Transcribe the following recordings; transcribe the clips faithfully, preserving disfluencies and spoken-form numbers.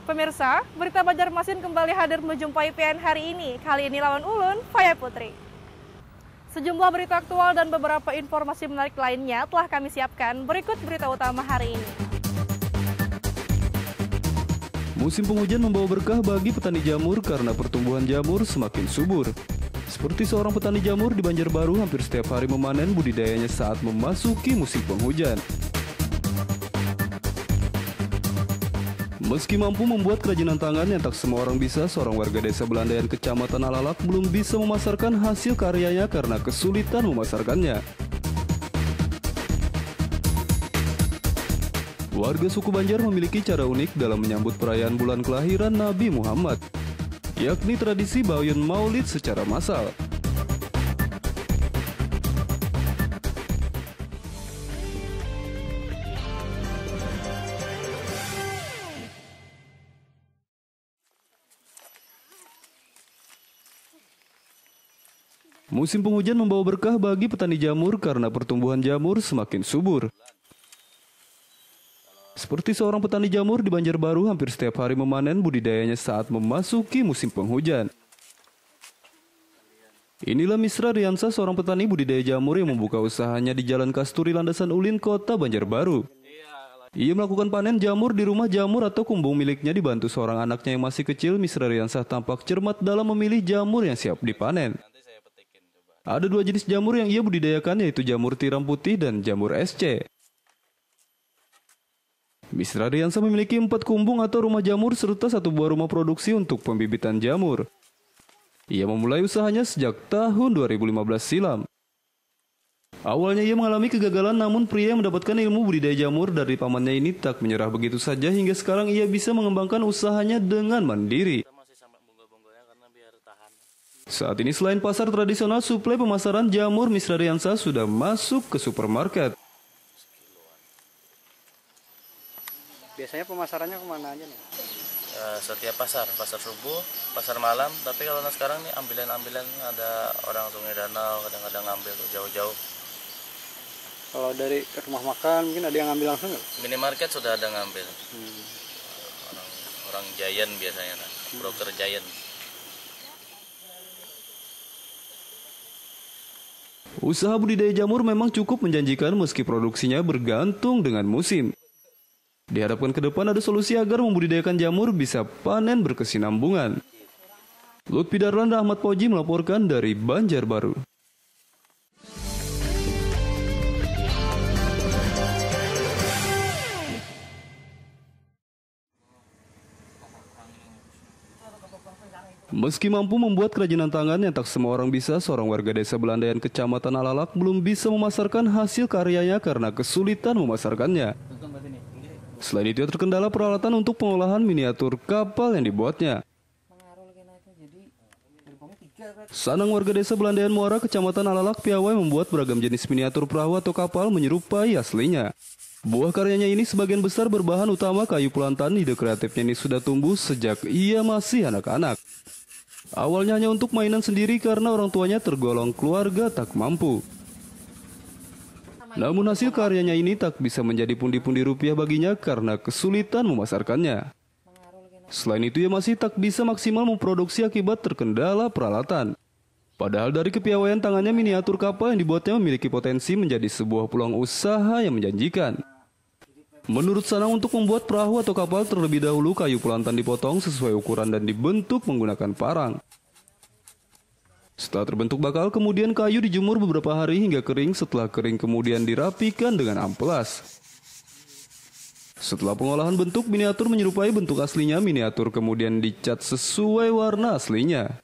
Pemirsa, berita Banjarmasin kembali hadir menjumpai P N hari ini. Kali ini lawan ulun, Faya Putri. Sejumlah berita aktual dan beberapa informasi menarik lainnya telah kami siapkan. Berikut berita utama hari ini. Musim penghujan membawa berkah bagi petani jamur karena pertumbuhan jamur semakin subur. Seperti seorang petani jamur di Banjarbaru hampir setiap hari memanen budidayanya saat memasuki musim penghujan. Meski mampu membuat kerajinan tangan yang tak semua orang bisa, seorang warga desa Belandayan Kecamatan Alalak belum bisa memasarkan hasil karyanya karena kesulitan memasarkannya. Warga suku Banjar memiliki cara unik dalam menyambut perayaan bulan kelahiran Nabi Muhammad, yakni tradisi Bayun Maulid secara massal. Musim penghujan membawa berkah bagi petani jamur karena pertumbuhan jamur semakin subur. Seperti seorang petani jamur di Banjarbaru hampir setiap hari memanen budidayanya saat memasuki musim penghujan. Inilah Misra Riansa, seorang petani budidaya jamur yang membuka usahanya di Jalan Kasturi, Landasan Ulin, Kota Banjarbaru. Ia melakukan panen jamur di rumah jamur atau kumbung miliknya dibantu seorang anaknya yang masih kecil. Misra Riansa tampak cermat dalam memilih jamur yang siap dipanen. Ada dua jenis jamur yang ia budidayakan, yaitu jamur tiram putih dan jamur S C. Misra Riansa memiliki empat kumbung atau rumah jamur serta satu buah rumah produksi untuk pembibitan jamur. Ia memulai usahanya sejak tahun dua ribu lima belas silam. Awalnya ia mengalami kegagalan, namun pria yang mendapatkan ilmu budidaya jamur dari pamannya ini tak menyerah begitu saja hingga sekarang ia bisa mengembangkan usahanya dengan mandiri. Saat ini selain pasar tradisional, suplai pemasaran jamur Misra Riansa sudah masuk ke supermarket. Biasanya pemasarannya kemana aja nih? Uh, setiap pasar, pasar subuh, pasar malam. Tapi kalau sekarang nih ambilan-ambilan ada orang Sungai Danau kadang-kadang ngambil tuh jauh-jauh. Kalau dari rumah makan mungkin ada yang ngambil langsung nggak? Minimarket sudah ada ngambil. Hmm. Orang, orang Giant biasanya, nah. Broker Giant. Usaha budidaya jamur memang cukup menjanjikan meski produksinya bergantung dengan musim. Diharapkan ke depan ada solusi agar membudidayakan jamur bisa panen berkesinambungan. Lutfi Darlan, Rahmat Poji melaporkan dari Banjarbaru. Meski mampu membuat kerajinan tangan yang tak semua orang bisa, seorang warga desa Belandayan Kecamatan Alalak belum bisa memasarkan hasil karyanya karena kesulitan memasarkannya. Selain itu, terkendala peralatan untuk pengolahan miniatur kapal yang dibuatnya. Sanang, warga desa Belandayan Muara, Kecamatan Alalak, piawai membuat beragam jenis miniatur perahu atau kapal menyerupai aslinya. Buah karyanya ini sebagian besar berbahan utama kayu pelantan. Ide kreatifnya ini sudah tumbuh sejak ia masih anak-anak. Awalnya hanya untuk mainan sendiri karena orang tuanya tergolong keluarga tak mampu. Namun hasil karyanya ini tak bisa menjadi pundi-pundi rupiah baginya karena kesulitan memasarkannya. Selain itu, ia masih tak bisa maksimal memproduksi akibat terkendala peralatan. Padahal dari kepiawaian tangannya, miniatur kapal yang dibuatnya memiliki potensi menjadi sebuah peluang usaha yang menjanjikan. Menurut Sanang, untuk membuat perahu atau kapal terlebih dahulu kayu pelantan dipotong sesuai ukuran dan dibentuk menggunakan parang. Setelah terbentuk bakal, kemudian kayu dijemur beberapa hari hingga kering. Setelah kering kemudian dirapikan dengan amplas. Setelah pengolahan bentuk, miniatur menyerupai bentuk aslinya. Miniatur kemudian dicat sesuai warna aslinya.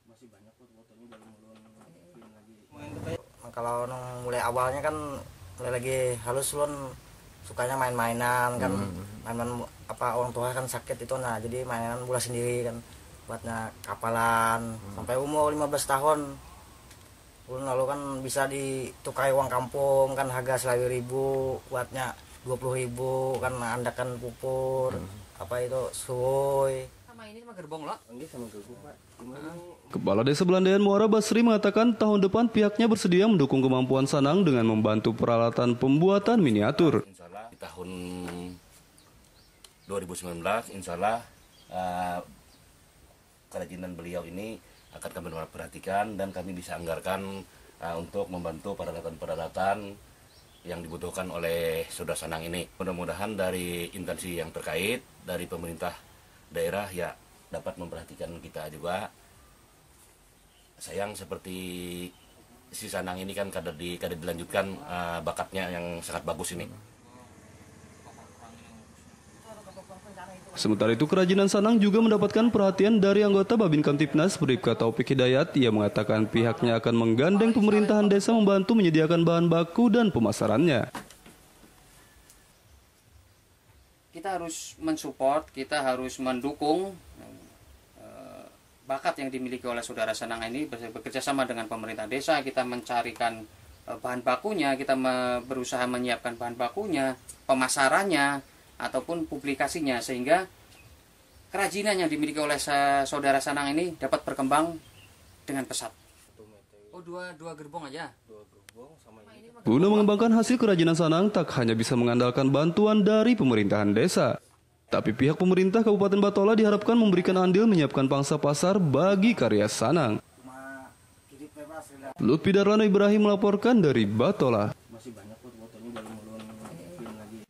Kalau mulai awalnya kan mulai lagi halus lun sukanya main-mainan kan, hmm. mainan apa orang tua kan sakit itu, nah jadi mainan bola sendiri kan, buatnya kapalan. hmm. Sampai umur lima belas tahun ulun lalu kan bisa ditukai uang kampung kan, harga selawi ribu buatnya dua puluh ribu kan, andakan pupur hmm. apa itu suy sama ini sama gerbong loh. Ini sama gerbong Pak. Kepala Desa Belandayan Muara Basri mengatakan tahun depan pihaknya bersedia mendukung kemampuan Sanang dengan membantu peralatan pembuatan miniatur. Insya Allah di tahun dua ribu sembilan belas insya Allah uh, kerajinan beliau ini akan kami perhatikan dan kami bisa anggarkan uh, untuk membantu peralatan-peralatan yang dibutuhkan oleh Saudara Sanang ini. Mudah-mudahan dari instansi yang terkait, dari pemerintah daerah ya dapat memperhatikan kita juga. Sayang seperti si Sanang ini kan kadang di kadang dilanjutkan uh, bakatnya yang sangat bagus ini. Sementara itu, kerajinan Sanang juga mendapatkan perhatian dari anggota Babin Kamtipnas Bribka Taufik Hidayat. Ia mengatakan pihaknya akan menggandeng pemerintahan desa membantu menyediakan bahan baku dan pemasarannya. Kita harus mensupport, kita harus mendukung bakat yang dimiliki oleh Saudara Sanang ini. Bekerja sama dengan pemerintah desa, kita mencarikan bahan bakunya, kita berusaha menyiapkan bahan bakunya, pemasarannya, ataupun publikasinya, sehingga kerajinan yang dimiliki oleh Saudara Sanang ini dapat berkembang dengan pesat. Oh, dua, dua gerbong aja? Dua gerbong sama ini. Guna mengembangkan hasil kerajinan Sanang tak hanya bisa mengandalkan bantuan dari pemerintahan desa, tapi pihak pemerintah Kabupaten Batola diharapkan memberikan andil menyiapkan pangsa pasar bagi karya Sanang. Lutfi Darlano Ibrahim melaporkan dari Batola. Masih banyak foto-fotonya belum belum film lagi.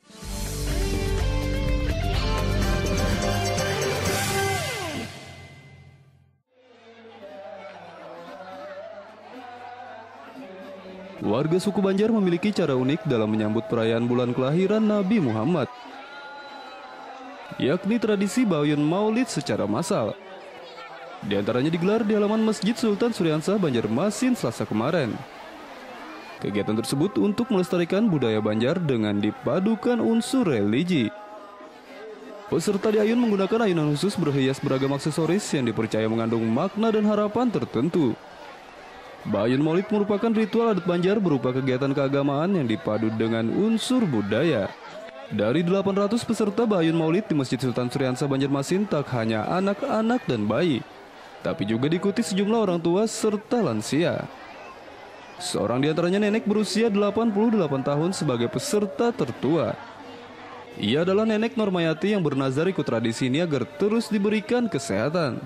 Warga suku Banjar memiliki cara unik dalam menyambut perayaan bulan kelahiran Nabi Muhammad, yakni tradisi Bayun Maulid secara massal. Di antaranya digelar di halaman Masjid Sultan Suryansah Banjarmasin Selasa kemarin. Kegiatan tersebut untuk melestarikan budaya Banjar dengan dipadukan unsur religi. Peserta diayun menggunakan ayunan khusus berhias beragam aksesoris yang dipercaya mengandung makna dan harapan tertentu. Bayun Maulid merupakan ritual adat Banjar berupa kegiatan keagamaan yang dipadu dengan unsur budaya. Dari delapan ratus peserta Bayun Maulid di Masjid Sultan Suryansah Banjarmasin tak hanya anak-anak dan bayi, tapi juga diikuti sejumlah orang tua serta lansia. Seorang di antaranya nenek berusia delapan puluh delapan tahun sebagai peserta tertua. Ia adalah nenek Normayati yang bernazar ikut tradisi ini agar terus diberikan kesehatan.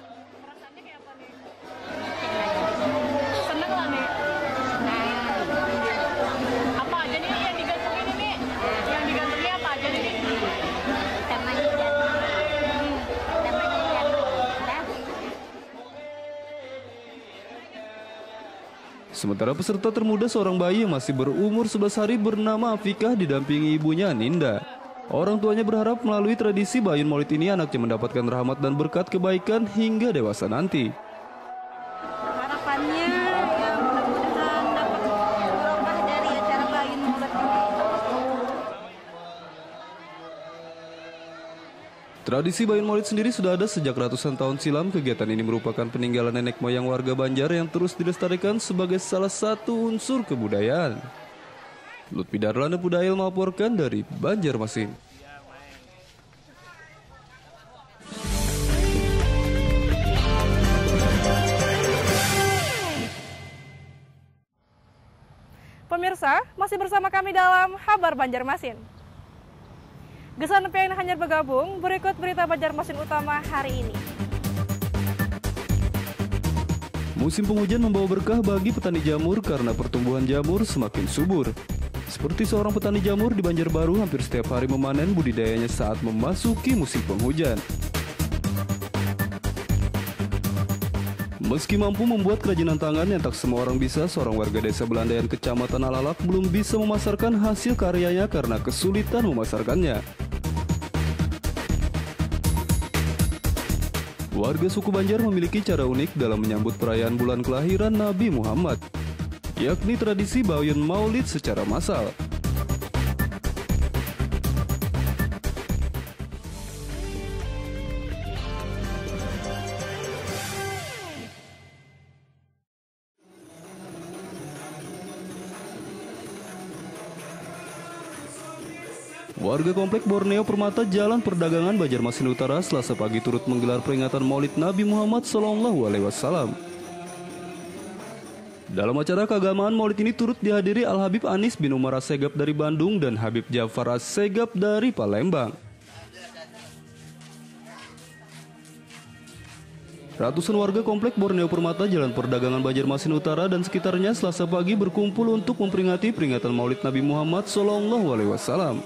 Sementara peserta termuda seorang bayi yang masih berumur sebelas hari bernama Afikah didampingi ibunya Ninda. Orang tuanya berharap melalui tradisi Bayun Maulid ini anaknya mendapatkan rahmat dan berkat kebaikan hingga dewasa nanti. Harapannya ya mudah-mudahan dapat berubah dari acara Bayun Maulid ini. Tradisi Bayun Maulid sendiri sudah ada sejak ratusan tahun silam. Kegiatan ini merupakan peninggalan nenek moyang warga Banjar yang terus dilestarikan sebagai salah satu unsur kebudayaan. Lutfi Darlano Pudail melaporkan dari Banjarmasin. Pemirsa, masih bersama kami dalam Kabar Banjarmasin. Gesan P N hanya bergabung, berikut berita Banjarmasin utama hari ini. Musim penghujan membawa berkah bagi petani jamur karena pertumbuhan jamur semakin subur. Seperti seorang petani jamur di Banjarbaru hampir setiap hari memanen budidayanya saat memasuki musim penghujan. Meski mampu membuat kerajinan tangan yang tak semua orang bisa, seorang warga desa Belandayan Kecamatan Alalak belum bisa memasarkan hasil karyanya karena kesulitan memasarkannya. Warga suku Banjar memiliki cara unik dalam menyambut perayaan bulan kelahiran Nabi Muhammad, yakni tradisi Bayun Maulid secara massal. Warga Komplek Borneo Permata Jalan Perdagangan Banjarmasin Utara Selasa pagi turut menggelar peringatan Maulid Nabi Muhammad Shallallahu Alaihi Wasallam. Dalam acara keagamaan Maulid ini turut dihadiri Al Habib Anis bin Umar Assegaf dari Bandung dan Habib Jafar Assegaf dari Palembang. Ratusan warga komplek Borneo Permata, Jalan Perdagangan Banjarmasin Utara dan sekitarnya Selasa pagi berkumpul untuk memperingati peringatan Maulid Nabi Muhammad Shallallahu Alaihi Wasallam.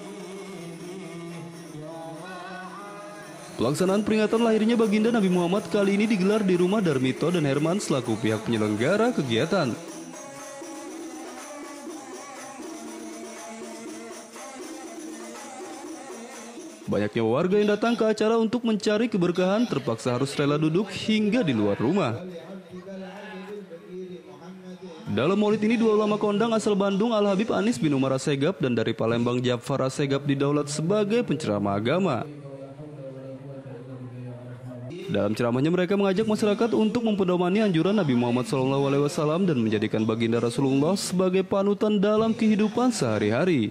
Pelaksanaan peringatan lahirnya baginda Nabi Muhammad kali ini digelar di rumah Darmito dan Herman selaku pihak penyelenggara kegiatan. Banyaknya warga yang datang ke acara untuk mencari keberkahan terpaksa harus rela duduk hingga di luar rumah. Dalam maulid ini dua ulama kondang asal Bandung, Al-Habib Anis bin Umar Assegaf, dan dari Palembang Jafar Assegaf didaulat sebagai penceramah agama. Dalam ceramahnya mereka mengajak masyarakat untuk mempedomani anjuran Nabi Muhammad shallallahu alaihi wasallam dan menjadikan baginda Rasulullah sebagai panutan dalam kehidupan sehari-hari.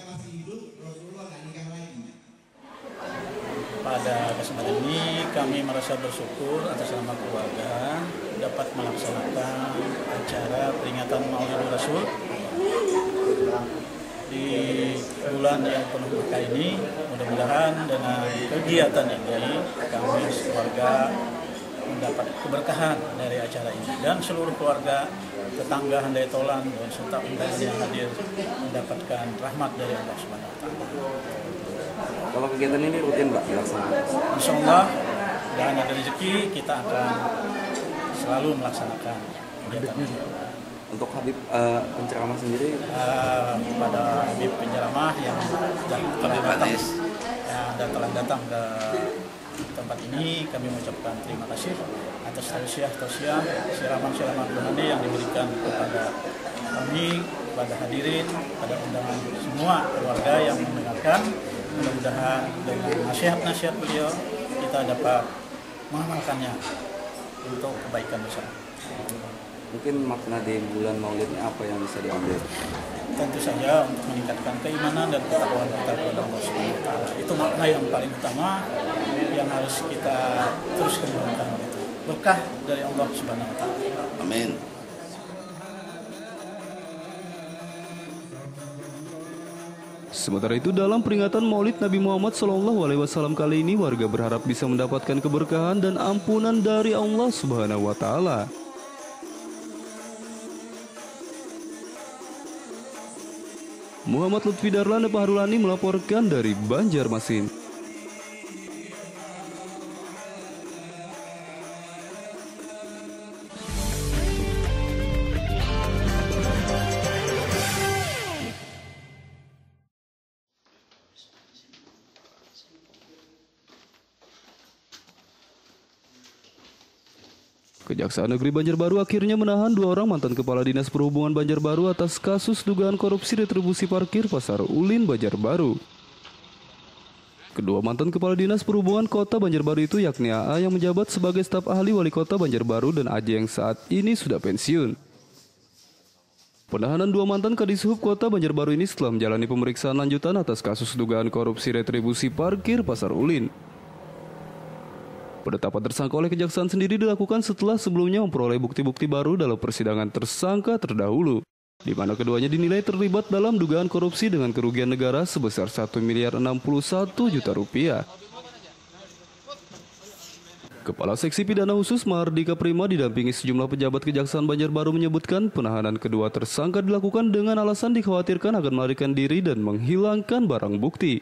Pada kesempatan ini kami merasa bersyukur atas nama keluarga dapat melaksanakan acara peringatan Maulid Rasul di bulan yang penuh berkah ini. Mudah-mudahan dengan kegiatan ini kami keluarga mendapat keberkahan dari acara ini dan seluruh keluarga, tetangga, handai tolan dan serta undangan yang hadir mendapatkan rahmat dari Allah Subhanahu wa taala. Kalau kegiatan ini rutin Pak dilaksanakan? Insya Allah dengan ada rezeki kita akan selalu melaksanakan kegiatan ini. Untuk Habib uh, penceramah sendiri? Uh, kepada Habib penceramah yang telah datang, yang telah datang ke tempat ini, kami mengucapkan terima kasih atas tausiah-tausiah, siraman-siraman rohani yang diberikan kepada kami, kepada hadirin, pada undangan semua keluarga yang mendengarkan. Mudah-mudahan dengan nasihat-nasihat beliau kita dapat mengamalkannya untuk kebaikan bersama. Mungkin makna di bulan Maulid ini apa yang bisa diambil? Tentu saja untuk meningkatkan keimanan dan ketakwaan kita kepada Allah Subhanahu wa taala. Itu makna yang paling utama yang harus kita terus kembangkan. Berkah dari Allah Subhanahu wa taala. Amin. Sementara itu dalam peringatan Maulid Nabi Muhammad shallallahu alaihi wasallam kali ini warga berharap bisa mendapatkan keberkahan dan ampunan dari Allah Subhanahu wa taala. Muhammad Lutfi Darlan Paharulani melaporkan dari Banjarmasin. Kejaksaan Negeri Banjarbaru akhirnya menahan dua orang mantan Kepala Dinas Perhubungan Banjarbaru atas kasus dugaan korupsi retribusi parkir Pasar Ulin Banjarbaru. Kedua mantan Kepala Dinas Perhubungan Kota Banjarbaru itu yakni A A yang menjabat sebagai staf ahli Wali Kota Banjarbaru dan A J yang saat ini sudah pensiun. Penahanan dua mantan Kadishub Kota Banjarbaru ini setelah menjalani pemeriksaan lanjutan atas kasus dugaan korupsi retribusi parkir Pasar Ulin. Penetapan tersangka oleh Kejaksaan sendiri dilakukan setelah sebelumnya memperoleh bukti-bukti baru dalam persidangan tersangka terdahulu, di mana keduanya dinilai terlibat dalam dugaan korupsi dengan kerugian negara sebesar satu miliar enam puluh satu juta rupiah. Kepala Seksi Pidana Khusus Mahardika Prima didampingi sejumlah pejabat Kejaksaan Banjarbaru menyebutkan penahanan kedua tersangka dilakukan dengan alasan dikhawatirkan akan melarikan diri dan menghilangkan barang bukti.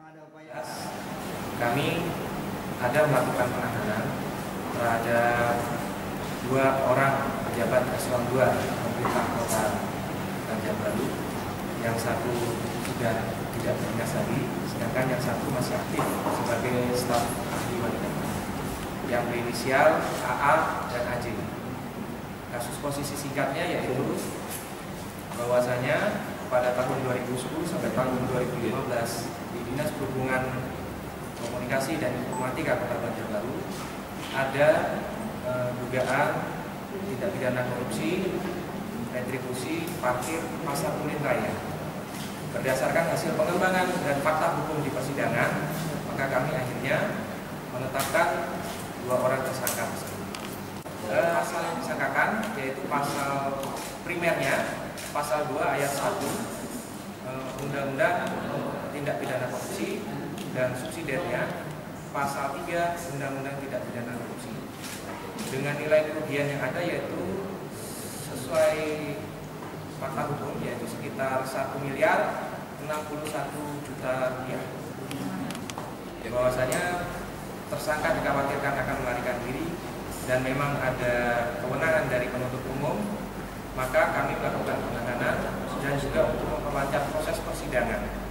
Kami ada melakukan penahanan terhadap dua orang pejabat eselon dua pemerintah Kota Banjarbaru. Yang satu sudah tidak berdinas lagi, sedangkan yang satu masih aktif sebagai staf ahli wali kota, yang berinisial A A dan A J. Kasus posisi singkatnya yaitu bahwasanya pada tahun dua ribu sepuluh sampai tahun dua ribu lima belas di Dinas Perhubungan Komunikasi dan Informatika Kota Banjarbaru ada e, dugaan tindak pidana korupsi retribusi parkir Pasar Ulin Raya. Berdasarkan hasil pengembangan dan fakta hukum di persidangan, maka kami akhirnya menetapkan dua orang tersangka. E, pasal yang disangkakan yaitu pasal primernya pasal dua ayat satu e, Undang-Undang Tindak Pidana Korupsi dan subsidiarnya pasal tiga Undang-Undang Tindak Pidana Korupsi. Dengan nilai kerugian yang ada yaitu sesuai fakta hukum yaitu sekitar satu miliar enam puluh satu juta rupiah. Bahwasanya tersangka dikhawatirkan akan melarikan diri dan memang ada kewenangan dari penuntut umum, maka kami melakukan penahanan dan juga untuk memperlancar proses persidangan.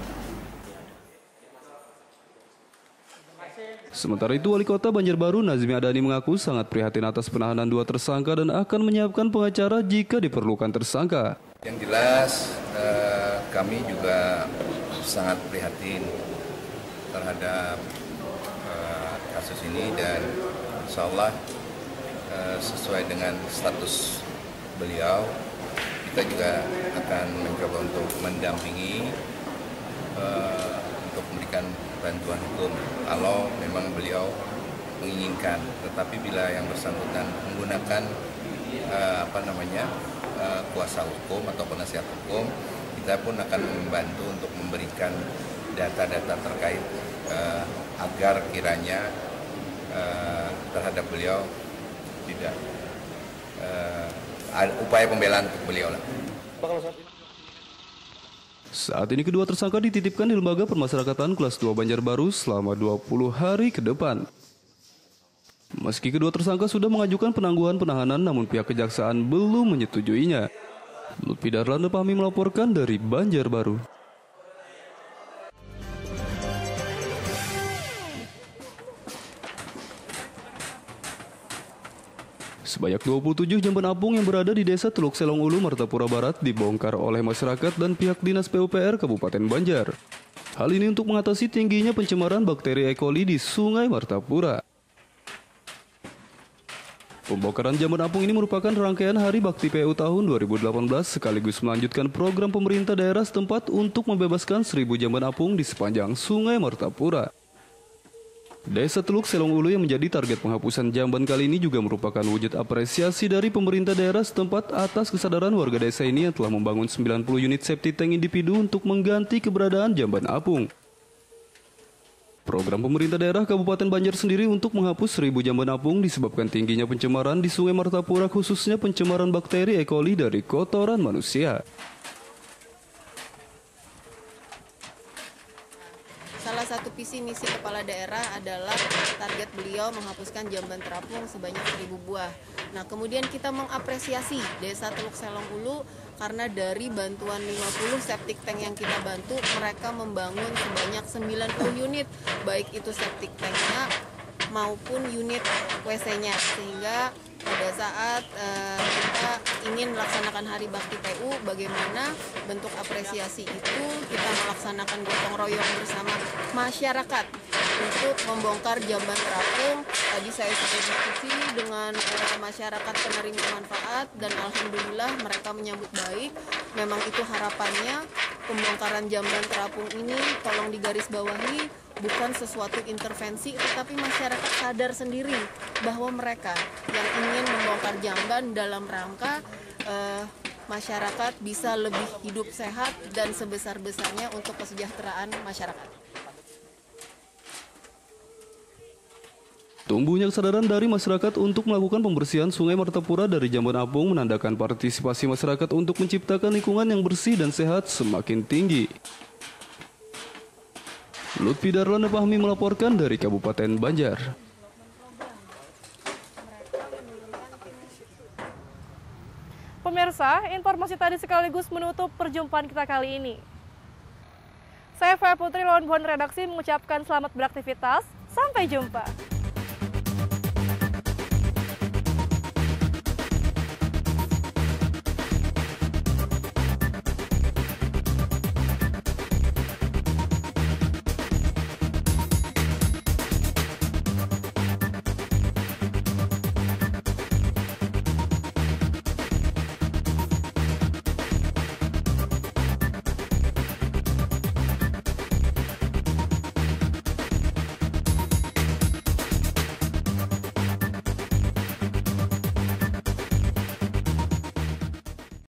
Sementara itu, Wali Kota Banjarbaru Nazmi Adani mengaku sangat prihatin atas penahanan dua tersangka dan akan menyiapkan pengacara jika diperlukan tersangka. Yang jelas eh, kami juga sangat prihatin terhadap eh, kasus ini dan insya Allah eh, sesuai dengan status beliau kita juga akan mencoba untuk mendampingi eh, untuk memberikan bantuan hukum kalau memang beliau menginginkan. Tetapi bila yang bersangkutan menggunakan uh, apa namanya uh, kuasa hukum atau penasihat hukum, kita pun akan membantu untuk memberikan data-data terkait uh, agar kiranya uh, terhadap beliau tidak uh, ada upaya pembelaan untuk beliau lah. Saat ini kedua tersangka dititipkan di Lembaga Permasyarakatan Kelas dua Banjarbaru selama dua puluh hari ke depan. Meski kedua tersangka sudah mengajukan penangguhan penahanan, namun pihak kejaksaan belum menyetujuinya. Lutfi Darlan Pahmi melaporkan dari Banjarbaru. Sebanyak dua puluh tujuh jamban apung yang berada di Desa Teluk Selong Ulu, Martapura Barat dibongkar oleh masyarakat dan pihak Dinas P U P R Kabupaten Banjar. Hal ini untuk mengatasi tingginya pencemaran bakteri E. coli di Sungai Martapura. Pembongkaran jamban apung ini merupakan rangkaian Hari Bakti P U tahun dua ribu delapan belas sekaligus melanjutkan program pemerintah daerah setempat untuk membebaskan seribu jamban apung di sepanjang Sungai Martapura. Desa Teluk Selong Ulu yang menjadi target penghapusan jamban kali ini juga merupakan wujud apresiasi dari pemerintah daerah setempat atas kesadaran warga desa ini yang telah membangun sembilan puluh unit septic tank individu untuk mengganti keberadaan jamban apung. Program pemerintah daerah Kabupaten Banjar sendiri untuk menghapus seribu jamban apung disebabkan tingginya pencemaran di Sungai Martapura, khususnya pencemaran bakteri E. coli dari kotoran manusia. Salah satu visi misi kepala daerah adalah target beliau menghapuskan jamban terapung sebanyak seribu buah. Nah, kemudian kita mengapresiasi Desa Teluk Selong Ulu karena dari bantuan lima puluh septic tank yang kita bantu, mereka membangun sebanyak sembilan puluh unit, baik itu septic tanknya maupun unit W C-nya, sehingga pada saat uh, kita ingin melaksanakan Hari Bakti P U, bagaimana bentuk apresiasi itu kita melaksanakan gotong royong bersama masyarakat untuk membongkar jamban terapung. Tadi saya sudah diskusi dengan uh, masyarakat penerima manfaat dan alhamdulillah mereka menyambut baik. Memang itu harapannya, pembongkaran jamban terapung ini tolong digarisbawahi, bukan sesuatu intervensi, tetapi masyarakat sadar sendiri bahwa mereka yang ingin membongkar jamban dalam rangka eh, masyarakat bisa lebih hidup sehat dan sebesar-besarnya untuk kesejahteraan masyarakat. Tumbuhnya kesadaran dari masyarakat untuk melakukan pembersihan Sungai Martapura dari jamban apung menandakan partisipasi masyarakat untuk menciptakan lingkungan yang bersih dan sehat semakin tinggi. Lutfi Darlan Pahmi melaporkan dari Kabupaten Banjar. Pemirsa, informasi tadi sekaligus menutup perjumpaan kita kali ini. Saya Faya Putri, lawan buan redaksi mengucapkan selamat beraktivitas. Sampai jumpa.